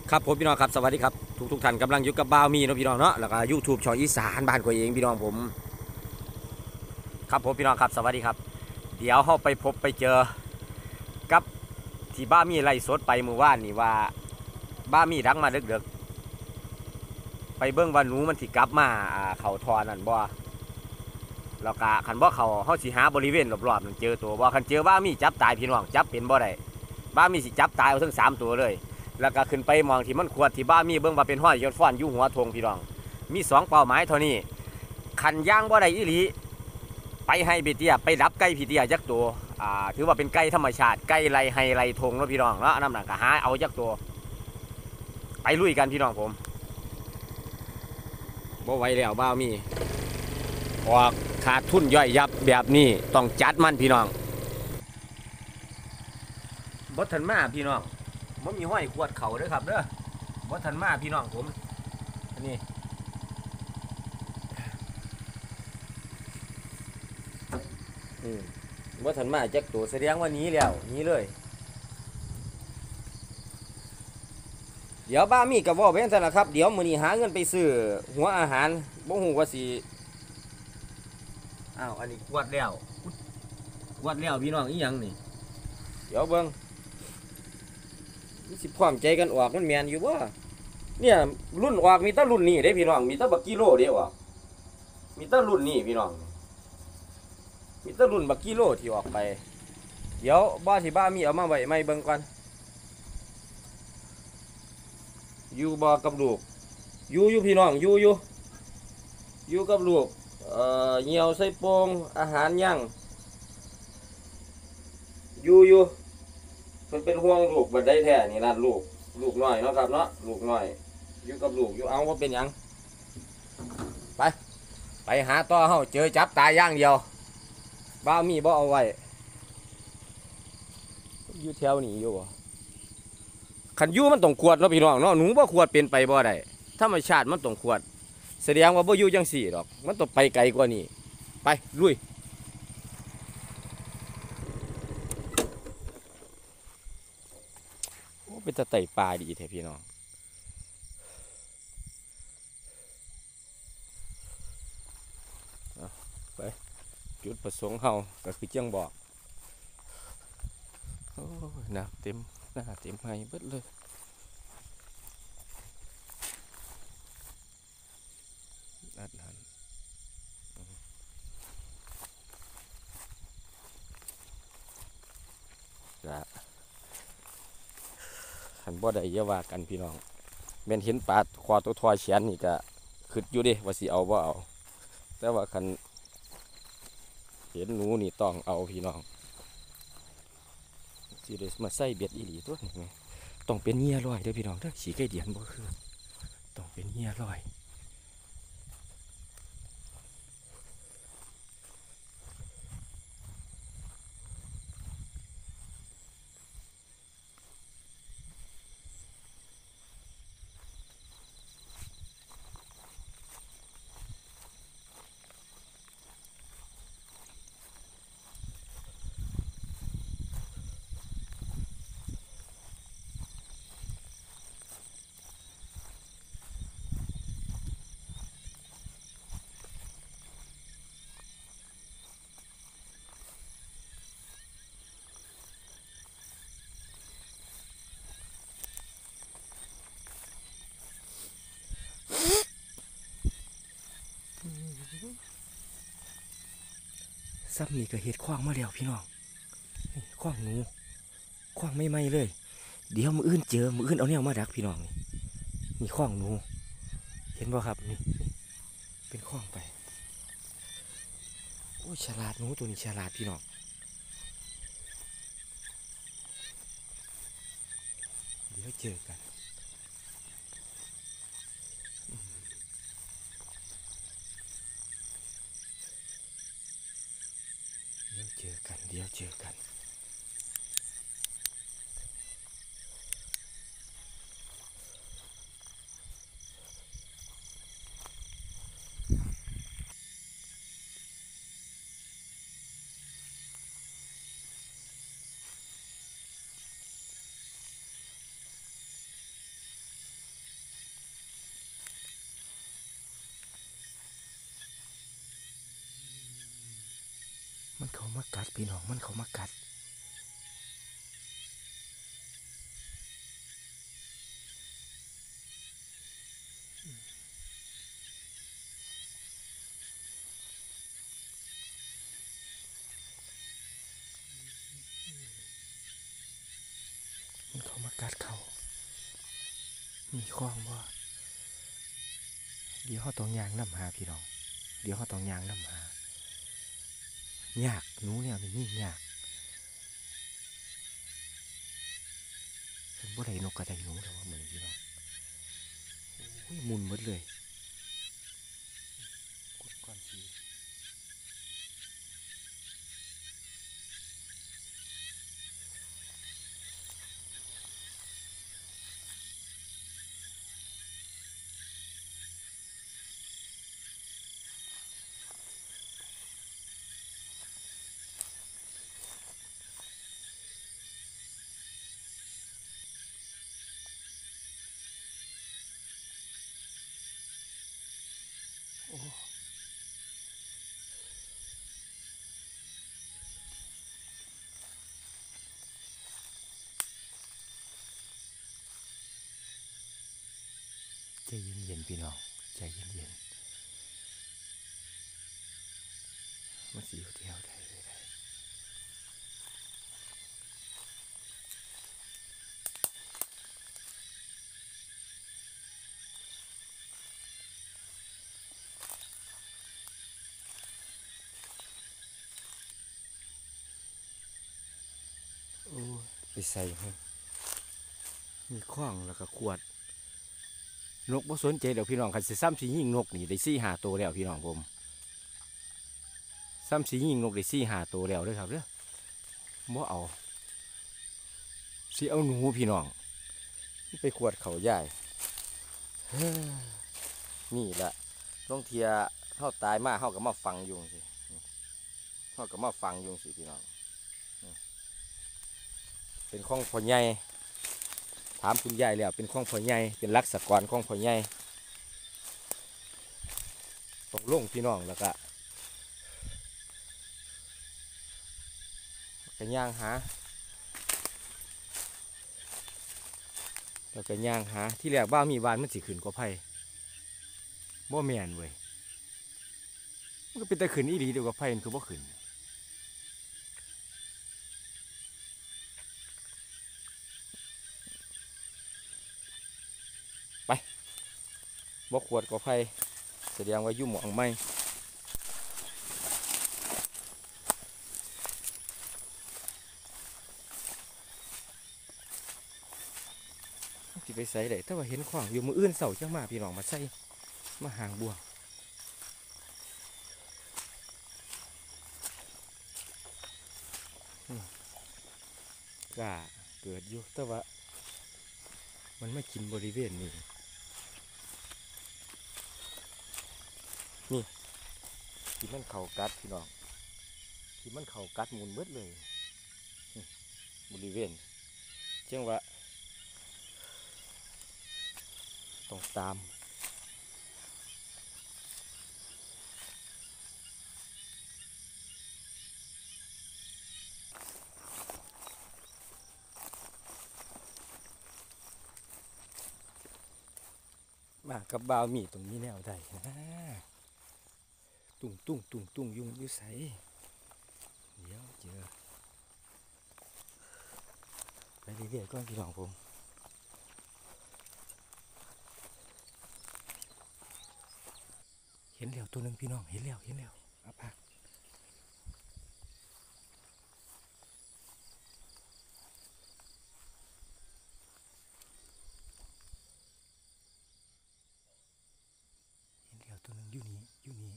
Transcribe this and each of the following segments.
ครับผมพี่น้องครับสวัสดีครับทุกท่านกำลังอยู่กับบ่าวมีเนาะพี่น้องเนาะแล้วก็ยูทูบช่องอีสานบ้านกวยเองพี่น้องผมครับผมพี่น้องครับสวัสดีครับเดี๋ยวเราไปพบไปเจอกับที่บ้ามีไล่สดไปเมื่อวานนี่ว่าบ้ามีดังมาเดึกๆไปเบิ้งว่าหนูมันสิกลับมาเขาทอนั่นบ่แล้วก็คันบ่เขาสิหาบริเวณรอบๆนั่นเจอตัวบ่คันเจอบ้ามีจับตายพี่น้องจับเป็นบ่ได้บ้ามีสิจับตายเอาทั้ง3ตัวเลยแล้วก็ขึ้นไปมองที่มันขวดที่บ้ามีเบิ้งว่าเป็นห้อยยอดฟ้อนอยู่หัวธงพี่น้องมี2เป้าหมายเท่านี้ขันย่างบ่ได้อีหลีไปให้พี่เตี้ยไปดับไก่พี่เตี้ยจักตัวถือว่าเป็นไก่ธรรมชาติไก่ไรไฮไรธงแล้วพี่น้องแล้วน้ำหนักก็หาเอาจักตัวไปลุยกันพี่น้องผมบ่ไหวแล้วบ้ามีออกขาดทุนย่อยยับแบบนี้ต้องจัดมันพี่น้องบดทันมาพี่น้องมันมีห้อยขวดเข่าด้วยครับเด้อบดทันมาพี่น้องผมอันนี้บดทันมาจักตัวแสดงว่านี้แล้วนี้เลยเดี๋ยวบ้ามีกับว่าเป็นแต่ละครับเดี๋ยวมื้อนี้หาเงินไปซื้อหัวอาหารบ่ฮู้ว่าสิอ้าวอันนี้ขวดแล้วพี่น้องอีหยังนี่เดี๋ยวเบิ่งสิพร้อมใจกันออกมันแมนอยู่บ่เนี่ยรุ่นออกมีแต่รุ่นนี้เด้พี่น้องมีแต่บักกิโลเด้ออกมีแต่รุ่นนี้พี่น้องมีแต่รุ่นบักกิโลที่ออกไปเดี๋ยวบ้าที่บ้ามีเอามาไว้ไม่เบิ่งก่อนอยู่บ่กับลูกอยู่พี่น้องอยู่กับลูกเหี่ยวใส่โป่งอาหารย่างอยู่เพิ่นเป็นห่วงลูกบัดได้แท้นี่ล่ะลูกน้อยเนาะครับเนาะลูกน้อยอยู่กับลูกอยู่เอาว่าเป็นหยังไปหาต่อเฮาเจอจับตายอย่างเดียวบ้ามีบ่เอาไว้อยู่แถวนี้อยู่บ่คันอยู่มันต้องขวดเนาะพี่น้องเนาะหนูบ่ขวดเป็นไปบ่ได้ธรรมชาติมันต้องขวดแสดงว่าบ่อยู่จังสี่ดอกมันต้องไปไกลกว่านี้ไปลุยโอ้เป็นตะไต่ปลาดีแท้พี่น้องไปจุดประสงค์เฮาก็คือจังบอกโอ้น้ำเต็มหน้าเต็มไห้เบิดเลยนั่นจะขันบ่ได้เยาว่ากันพี่น้องแม่นเห็นปลาคอตัวทอเฉียนนี่ก็ขึ้นอยู่ดิว่าสิเอาบ่เอาแต่ว่าขันเห็นหนูนี่ต้องเอาพี่น้องสิได้มาใส่เบ็ดอีหลีตัวนี้ไงต้องเป็นเหี้ยลอยเด้อพี่น้องเด้อสีไก่เดียนบ่คือต้องเป็นเหี้ยลอยซ้ำนี่ก็เห็ดคว้างมาแล้วพี่น้องคว้างหนูคว้างไม่เลยเดี๋ยวมืออื่นเจอมืออื่นเอาเนี่ยมาดักพี่น้องนี่คว้างหนูเห็นบ่ครับนี่เป็นคว้างไปโอ้ยฉลาดหนูตัวนี้ฉลาดพี่น้องเดี๋ยวเจอกันเดี๋ยวเจอกันเขามากัดพี่น้องมันเขามากัดมันเขามากัดเขามีคล้องบ่เดี๋ยวเขาต้องยางน้ำหาพี่น้องเดี๋ยวเขาต้องยางน้ำหายากหนูเนี่ยมันนี่ยากฉันบ่ได้นกกระไดหนูแต่ว่าเหมือนพี่น้องโอ้ยมุนหมดเลยกดก่อนทีโอ้ใจเย็นๆพี่น้องใจเย็นๆมันสีเที่ยวได้เลยได้โอ้ไปใส่ให้มีข้องแล้วก็ขวดนกบ่สนใจเดี๋ยวพี่น้องคันสิซ้ำสียิงนกนี่ได้4-5ตัวแล้วพี่น้องผมซ้ำสียิงนกได้4-5ตัวแล้วด้วยครับเด้อบ่เอาสิเอาหนูพี่น้องไปขวดเขาใหญ่นี่แหละต้องเทียเท่าตายมากเท่ากับมาฟังยุงสิเท่ากับมาฟังยุงสิพี่น้องเป็นข้องพ่อใหญ่ถามคุณยายแล้วเป็นข้องพ่อใหญ่เป็นลักษกรข้องพ่อใหญ่ตกลงพี่น้องแล้วก็ย่างหาแล้วก็ย่างหาที่แรกบ้ามีวานมันสิขึ้นก็ไผ่บ่แม่นเว้ยมันก็เป็นแต่ขึ้นอีหลีเดียวกับไผ่มันคือบ่ขึ้นไปบ่ขวดก็ไผ่แสดงว่ายุ่หมองไม่ที่ไปใส่ได้แต่ว่าเห็นของอยู่มืออื่นเสาจังมาพี่น้องมาใส่มาห่างบ่วงกล้าเกิดอยู่แต่ว่ามันไม่กินบริเวณนี้นี่ที่มันเข่ากัดพี่น้องที่มันเข่ากัดมุนเบิดเลยบริเวณเช่นว่าต้องตามมากับบ่าวมีตรงนี้แนวใดตุ่งยุงอยู่ใสเดี๋ยวเจอไปเรื่อยๆก่อนพี่น้องผมเห็นแล้วตัวนึงพี่น้องเห็นแล้วอาปากเห็นแล้วตัวนึงอยู่นี่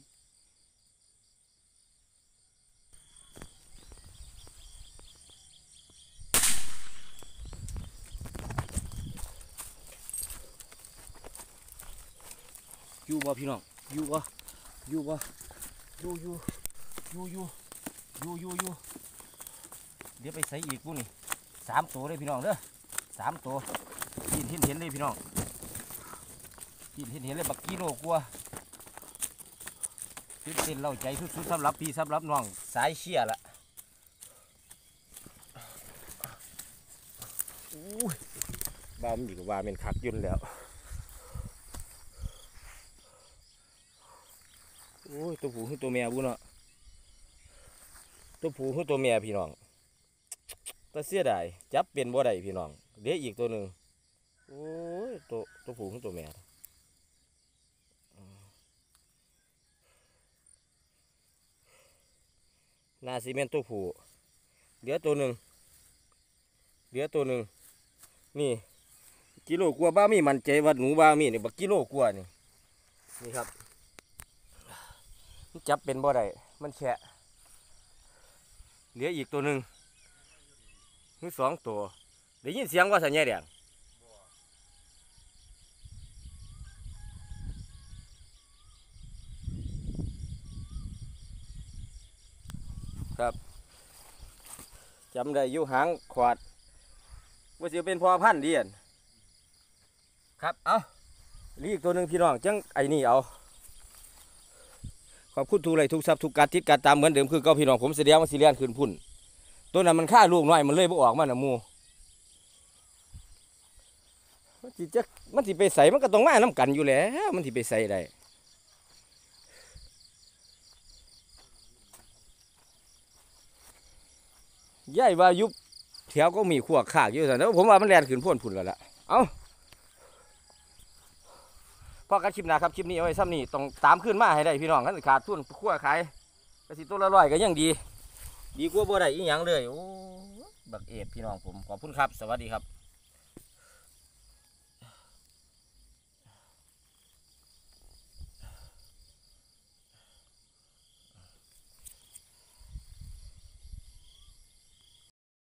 อยู่บ่พี่น้องอยู่บ่อยู่เดี๋ยวไปใส่อีกพวกนี้3 ตัวเลยพี่น้องเด้อ3 ตัวเห็นเลยพี่น้องเห็นเลยบักกิโลกลัวตื่นเต้นเล่าใจสุดๆสำหรับพี่สำหรับน้องสายเชียร์ละอุ้ยบ้ามันอยู่กับว่าเป็นขักยุ่นแล้วโอ้ยตัวผู้คือตัวเมียบุเนาะตัวผู้คือตัวเมียพี่น้องตาเสียดายจับเป็นบ่ได้พี่น้องเดี๋ยวอีกตัวหนึ่งโอ้ยตัวผู้คือตัวเมียนาซีเมนตัวผู้เดี๋ยวตัวหนึ่งนี่กิโลกว่าบ้ามีมันใจว่าหนูบ้ามีนี่บักกิโลกว่านี่ครับจับเป็นบ่ได้มันแฉะเหลืออีกตัวหนึ่งหรือ2 ตัวได้ยินเสียงว่าสัญญาแดงครับจำได้อยู่หางขวาดว่าจะเป็นพอพันธุ์ดีครับเอาอีกตัวหนึ่งพี่น้องจังไอ้นี่เอาขอบคุณทุกไลค์ทุกซับทุกการติดการตามเหมือนเดิมคือเก่าพี่น้องผมเสียมาสิเลียนคืนพุ่นตัวนั้นมันฆ่าลูกน้อยมันเลยบ่ออกมาหน่ะมูมันสิไปใส่มันก็ต้องมาน้ำกันอยู่แล้วมันสิไปใส่ได้ย่ายว่ายุบแถวก็มีขวกขากอยู่แต่ผมว่ามันแลนขึ้นพ่นพุ่นแล้วล่ะเอาพอกันคลิปหน้าครับคลิปนี้เอาไว้ซ้ำนี่ต้องตามขึ้นมาให้ได้พี่น้องกันขาดทุนขั้วขายกระสิตัวละ100ก็ยังดีกว่าบ่ได้อีหยังเลยโอ้บักเอฟพี่น้องผมขอบคุณครับสวัสดีครับ